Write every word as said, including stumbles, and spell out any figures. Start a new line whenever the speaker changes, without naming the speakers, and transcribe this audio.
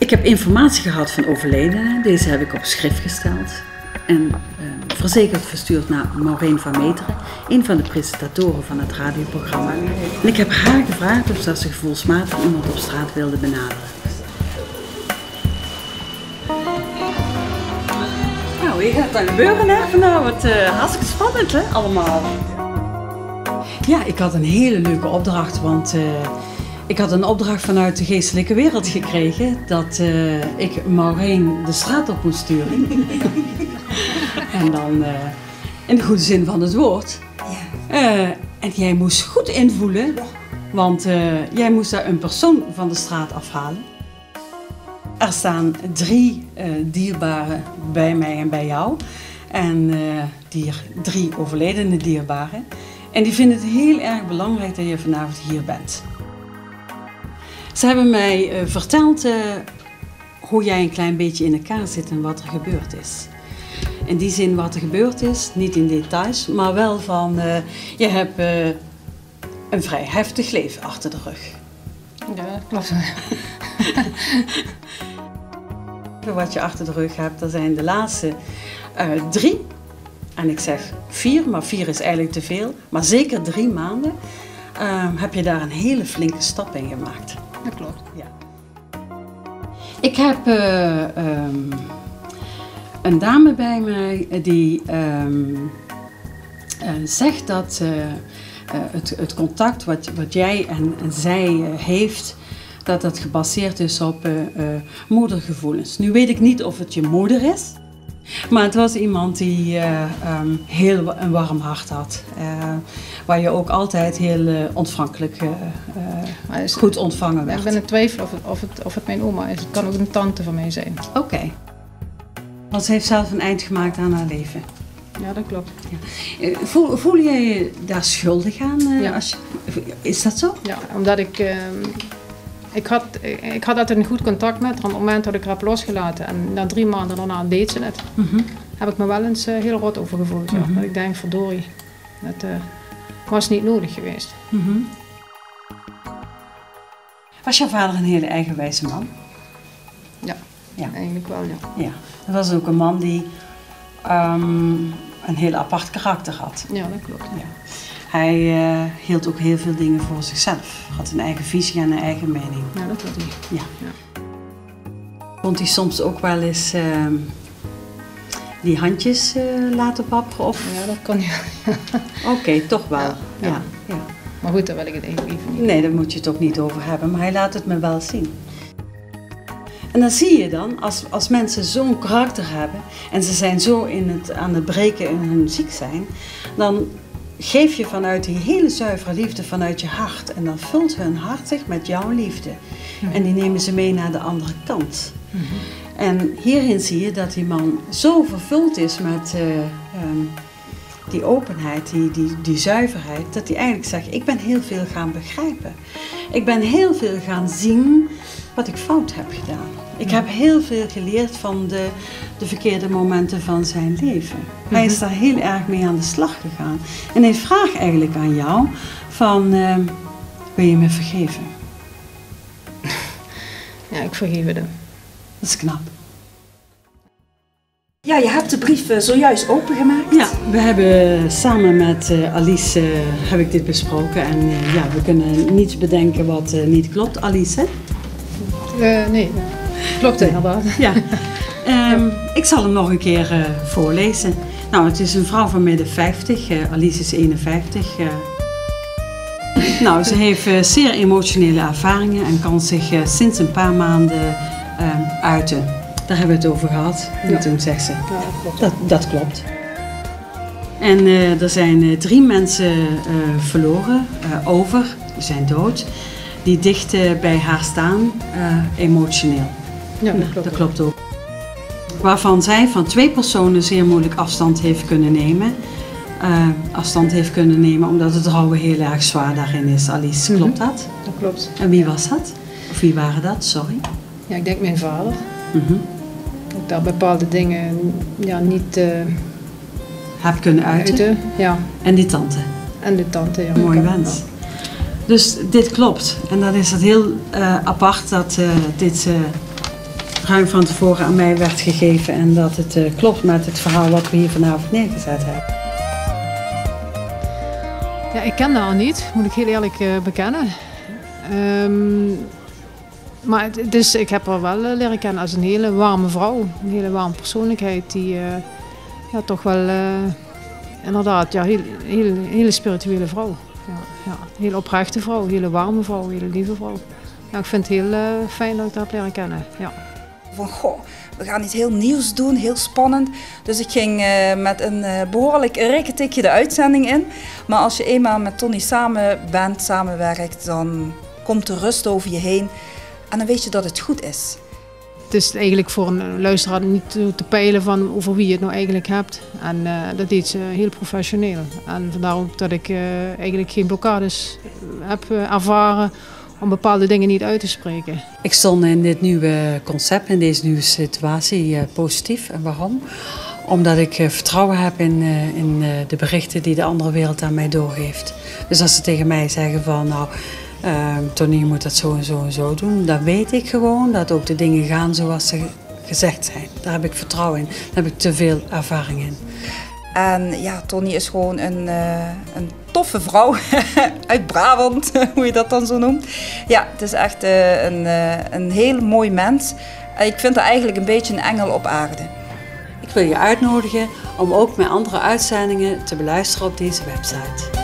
Ik heb informatie gehad van overledenen. Deze heb ik op schrift gesteld en uh, verzekerd verstuurd naar Maureen van Meteren, een van de presentatoren van het radioprogramma. En ik heb haar gevraagd of ze gevoelsmatig iemand op straat wilde benaderen. Nou, hier gaat het dan gebeuren, hè? Nou, wat uh, hartstikke spannend, hè, allemaal. Ja, ik had een hele leuke opdracht, want uh, ik had een opdracht vanuit de geestelijke wereld gekregen dat uh, ik Maureen de straat op moest sturen. En dan uh, in de goede zin van het woord. Ja. Uh, en jij moest goed invoelen, want uh, jij moest daar een persoon van de straat afhalen. Er staan drie uh, dierbaren bij mij en bij jou. En uh, die drie overledene dierbaren. En die vinden het heel erg belangrijk dat je vanavond hier bent. Ze hebben mij uh, verteld uh, hoe jij een klein beetje in elkaar zit en wat er gebeurd is. In die zin wat er gebeurd is, niet in details, maar wel van uh, je hebt uh, een vrij heftig leven achter de rug.
Ja, dat klopt.
Wat je achter de rug hebt, dat zijn de laatste uh, drie, en ik zeg vier, maar vier is eigenlijk te veel, maar zeker drie maanden uh, heb je daar een hele flinke stap in gemaakt.
Dat klopt.
Ja. Ik heb uh, um, een dame bij mij die um, uh, zegt dat uh, uh, het, het contact wat, wat jij en, en zij uh, heeft, dat dat gebaseerd is op uh, uh, moedergevoelens. Nu weet ik niet of het je moeder is, maar het was iemand die uh, um, heel een warm hart had. Uh, waar je ook altijd heel uh, ontvankelijk uh, uh, goed ontvangen werd.
Ik ben in twijfel of het, of, het, of het mijn oma is. Het kan ook een tante van mij zijn.
Oké. Okay. Want ze heeft zelf een eind gemaakt aan haar leven.
Ja, dat klopt.
Ja. Voel, voel jij je daar schuldig aan? Uh,
ja.
Als je, is dat zo?
Ja, omdat ik... Uh, Ik had, ik had altijd een goed contact met haar op het moment dat ik haar heb losgelaten. En na drie maanden daarna deed ze het. Mm-hmm. Heb ik me wel eens uh, heel rot over gevoeld. Ja. Mm-hmm. Dat ik denk, verdorie, dat uh, was niet nodig geweest.
Mm-hmm. Was jouw vader een hele eigenwijze man?
Ja, ja. Eigenlijk wel, ja.
Ja. Dat was ook een man die um, een heel apart karakter had.
Ja, dat klopt.
Ja. Hij uh, hield ook heel veel dingen voor zichzelf. Had een eigen visie en een eigen mening.
Ja, dat klopt.
Ja. Ja. Vond hij soms ook wel eens uh, die handjes uh, laten wapperen? Of?
Ja, dat kan hij.
Oké, okay, toch wel.
Ja, ja.
Ja, ja.
Maar goed, daar wil ik het eigenlijk liever niet.
Nee, daar moet je het ook niet over hebben. Maar hij laat het me wel zien. En dan zie je dan, als, als mensen zo'n karakter hebben en ze zijn zo in het, aan het breken in hun ziek zijn, dan geef je vanuit die hele zuivere liefde vanuit je hart. En dan vult hun hart zich met jouw liefde. Mm-hmm. En die nemen ze mee naar de andere kant. Mm-hmm. En hierin zie je dat die man zo vervuld is met uh, um, die openheid, die, die, die zuiverheid, dat hij eigenlijk zegt, ik ben heel veel gaan begrijpen. Ik ben heel veel gaan zien wat ik fout heb gedaan. Ik heb heel veel geleerd van de, de verkeerde momenten van zijn leven. Mm-hmm. Hij is daar heel erg mee aan de slag gegaan. En hij vraagt eigenlijk aan jou van, uh, wil je me vergeven?
Ja, ik vergeef hem.
Dat is knap.
Ja, je hebt de brief uh, zojuist opengemaakt.
Ja, we hebben samen met uh, Alice uh, heb ik dit besproken. En uh, ja, we kunnen niets bedenken wat uh, niet klopt. Alice, hè?
Uh, nee. Klopt inderdaad.
Ja. Um, ik zal hem nog een keer uh, voorlezen. Nou, het is een vrouw van midden vijftig, uh, Alice is eenenvijftig. Uh. Nou, ze heeft uh, zeer emotionele ervaringen en kan zich uh, sinds een paar maanden uh, uiten. Daar hebben we het over gehad. En ja. Toen zegt ze, ja, dat, klopt. Dat, dat klopt. En uh, er zijn uh, drie mensen uh, verloren, uh, over, die zijn dood, die dicht uh, bij haar staan, uh, emotioneel.
Ja, dat klopt.
Dat klopt ook. Waarvan zij van twee personen zeer moeilijk afstand heeft kunnen nemen. Uh, afstand heeft kunnen nemen omdat het rouwen heel erg zwaar daarin is. Alice, mm-hmm. Klopt dat?
Dat klopt.
En wie was dat? Of wie waren dat? Sorry.
Ja, ik denk mijn vader.
Mm-hmm.
Dat daar bepaalde dingen ja, niet uh,
heb kunnen uiten.
uiten. Ja.
En die tante.
En de tante, ja.
Mooi wens. Ja. Dus dit klopt. En dan is het heel uh, apart dat uh, dit uh, ruim van tevoren aan mij werd gegeven en dat het uh, klopt met het verhaal wat we hier vanavond neergezet hebben.
Ja, ik ken haar niet, moet ik heel eerlijk uh, bekennen. Um, maar het, het is, ik heb haar wel uh, leren kennen als een hele warme vrouw, een hele warme persoonlijkheid die uh, ja, toch wel uh, inderdaad ja, heel, heel, een hele spirituele vrouw. Ja, ja, een hele oprechte vrouw, een hele warme vrouw, een hele lieve vrouw. Ja, ik vind het heel uh, fijn dat ik haar heb leren kennen. Ja.
Van goh, we gaan iets heel nieuws doen, heel spannend. Dus ik ging uh, met een uh, behoorlijk rekketikje de uitzending in. Maar als je eenmaal met Tony samen bent, samenwerkt, dan komt de rust over je heen. En dan weet je dat het goed is.
Het is eigenlijk voor een luisteraar niet te peilen van over wie je het nou eigenlijk hebt. En uh, dat deed ze heel professioneel. En vandaar ook dat ik uh, eigenlijk geen blokkades heb uh, ervaren om bepaalde dingen niet uit te spreken.
Ik stond in dit nieuwe concept, in deze nieuwe situatie uh, positief. En waarom? Omdat ik uh, vertrouwen heb in, uh, in uh, de berichten die de andere wereld aan mij doorgeeft. Dus als ze tegen mij zeggen van nou, uh, Tony je moet dat zo en zo en zo doen, dan weet ik gewoon dat ook de dingen gaan zoals ze gezegd zijn. Daar heb ik vertrouwen in, daar heb ik te veel ervaring in.
En ja, Tony is gewoon een, uh, een toffe vrouw uit Brabant, hoe je dat dan zo noemt. Ja, het is echt uh, een, uh, een heel mooi mens. En ik vind haar eigenlijk een beetje een engel op aarde.
Ik wil je uitnodigen om ook mijn andere uitzendingen te beluisteren op deze website.